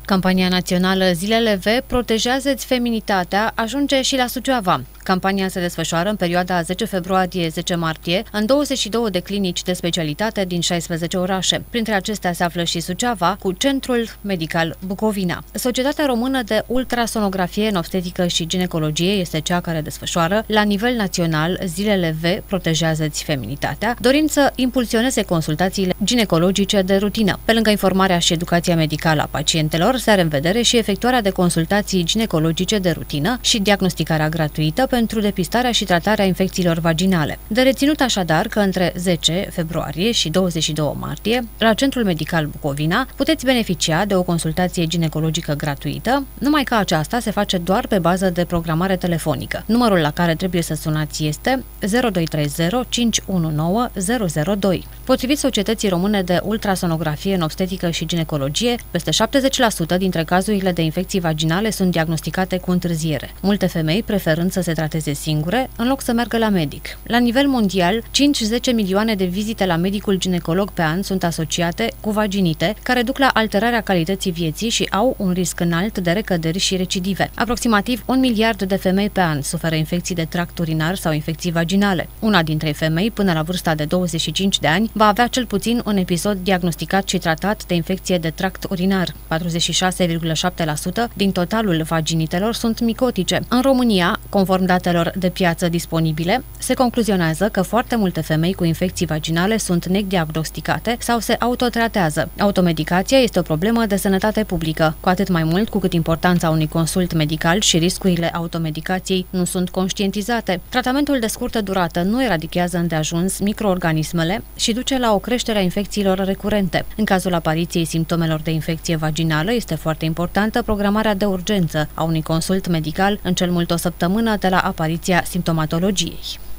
Campania națională Zilele V, protejează-ți feminitatea, ajunge și la Suceava. Campania se desfășoară în perioada 10 februarie-10 martie în 22 de clinici de specialitate din 16 orașe. Printre acestea se află și Suceava, cu Centrul Medical Bucovina. Societatea Română de Ultrasonografie în Obstetică și Ginecologie este cea care desfășoară la nivel național Zilele V, protejează-ți feminitatea, dorind să impulsioneze consultațiile ginecologice de rutină. Pe lângă informarea și educația medicală a pacientelor, se are în vedere și efectuarea de consultații ginecologice de rutină și diagnosticarea gratuită pentru depistarea și tratarea infecțiilor vaginale. De reținut așadar că între 10 februarie și 22 martie, la Centrul Medical Bucovina, puteți beneficia de o consultație ginecologică gratuită, numai că aceasta se face doar pe bază de programare telefonică. Numărul la care trebuie să sunați este 0230 519 002. Potrivit Societății Române de Ultrasonografie în Obstetică și Ginecologie, peste 70% dintre cazurile de infecții vaginale sunt diagnosticate cu întârziere. Multe femei preferând să se trateze singure, în loc să meargă la medic. La nivel mondial, 5-10 milioane de vizite la medicul ginecolog pe an sunt asociate cu vaginite, care duc la alterarea calității vieții și au un risc înalt de recăderi și recidive. Aproximativ 1 miliard de femei pe an suferă infecții de tract urinar sau infecții vaginale. Una dintre femei, până la vârsta de 25 de ani, va avea cel puțin un episod diagnosticat și tratat de infecție de tract urinar. 46,7% din totalul vaginitelor sunt micotice. În România, conform datelor de piață disponibile, se concluzionează că foarte multe femei cu infecții vaginale sunt nediagnosticate sau se autotratează. Automedicația este o problemă de sănătate publică, cu atât mai mult cu cât importanța unui consult medical și riscurile automedicației nu sunt conștientizate. Tratamentul de scurtă durată nu eradichează îndeajuns microorganismele și duce la o creștere a infecțiilor recurente. În cazul apariției simptomelor de infecție vaginală, este foarte importantă programarea de urgență a unui consult medical în cel mult o săptămână de la apariția simptomatologiei.